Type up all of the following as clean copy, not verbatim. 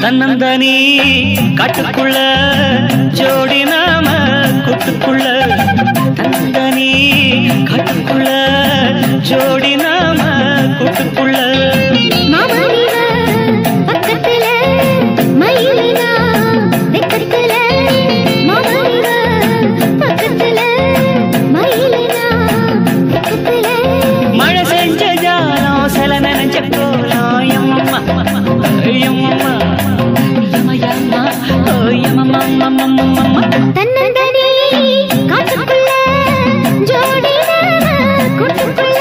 தன்னந்தனி காட்டுக்குள்ள ஜோடி நாம கூட்டுக்குள்ள தன்னந்தனி காட்டுக்குள்ள ஜோடி நாம கூட்டுக்குள்ள மழை செஞ்ச ஜாலம் சில நினைச்ச போலாம் தன்னந்தனி காட்டுக்குள்ள ஜோடி நாம கூட்டுக்குள்ள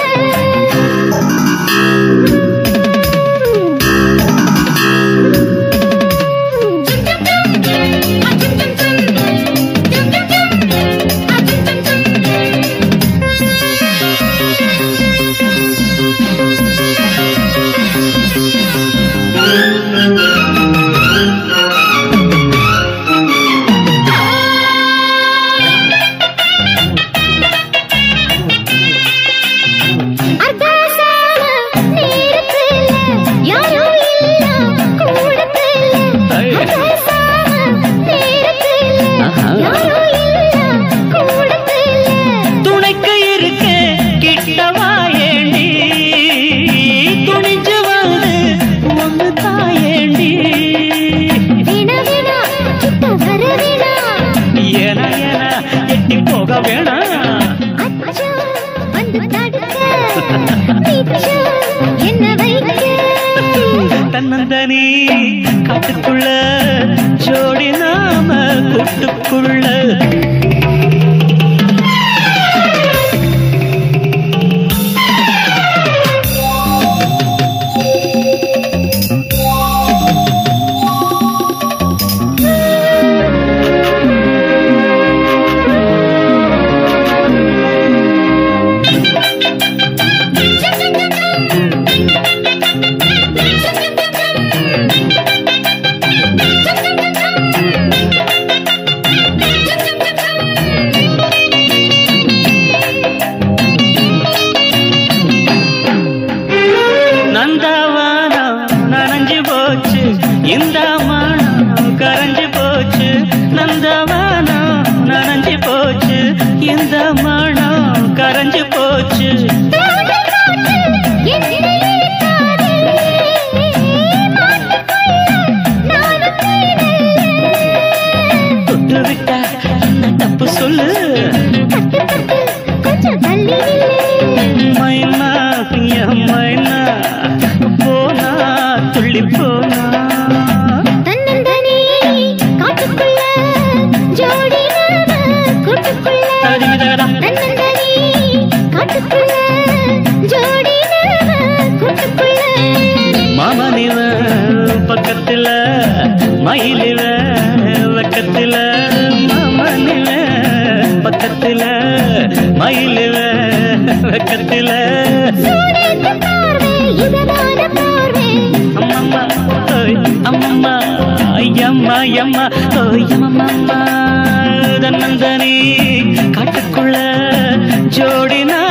தன்னந்தனி காட்டுக்குள்ள ஜோடி நாம கூட்டுக்குள்ள இந்த மனம் கரைஞ்சு போச்சு நந்தவனம் நனைஞ்சு போச்சு இந்த மனம் கரைஞ்சு போச்சு தொட்டு விட்டா என்ன தப்பு சொல்லு மைனா மைனா போனா துள்ளி போனா மாமனிவ பக்கத்துல மயிலிவ வெக்கத்துல மாமனிவ பக்கத்துல மயிலிவ வெக்கத்துல அம்மம்மா அம்மம்மா ஐயம்மா ஐயம்மா ஓயம்மா தன்னந்தனி காட்டுக்குள்ள ஜோடினா